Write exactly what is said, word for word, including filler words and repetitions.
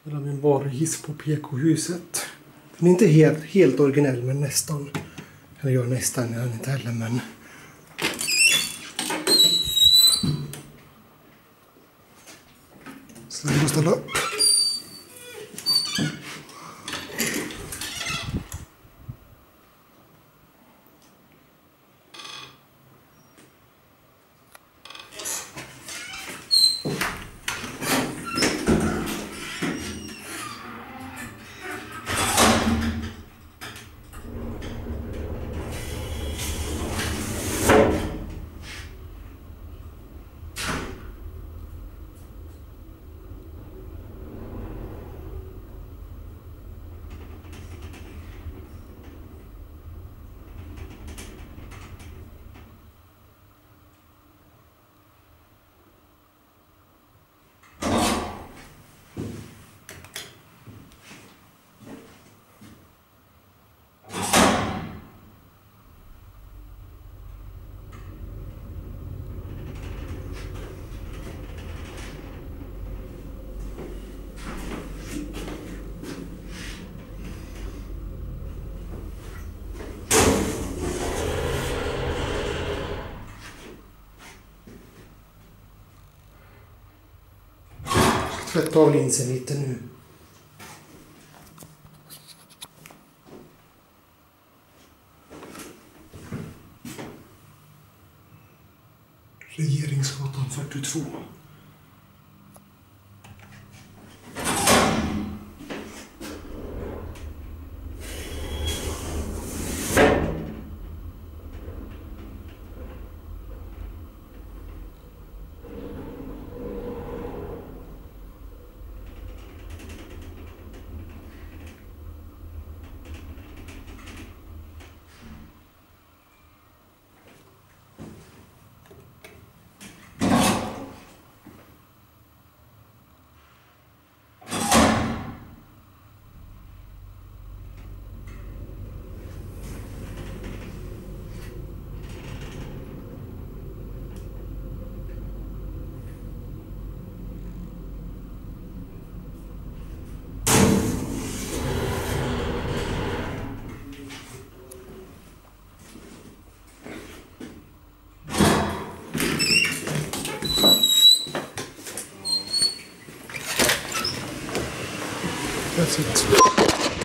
Eller min barhiss på P K-huset. Den är inte helt, helt originell, men nästan. Eller jag nästan, jag är inte heller, men... Så jag måste ställa upp. Tvätta av linsen lite nu. Regeringsgatan fyrtiotvå. That's it.